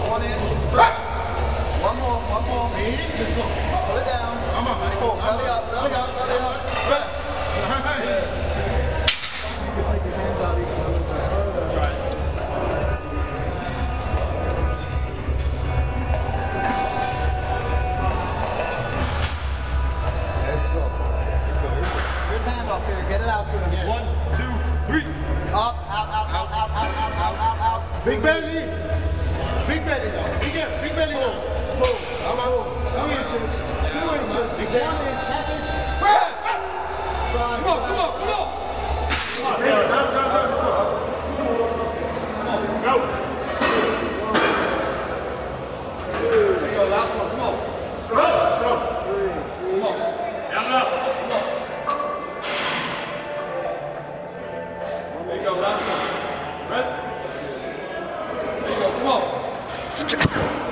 1 inch. Press. One more. Let's go. Put it down. Come on, buddy. Pull. Belly up. Press. Take your hands out even a little bit further. Right. Let's go. Good hand off here. Get it out to him again. 1, 2, 3. Up, out. Big belly. Big belly now. Big belly roll. Move. Come on. 2 inches. 2 inches. 1 inch. Half inch. Press. Come on. Go. There you go. Last one. Come on. Strong. 3. Come on. Down up. Come on. There you go. Last one. Red. There you go. Come on.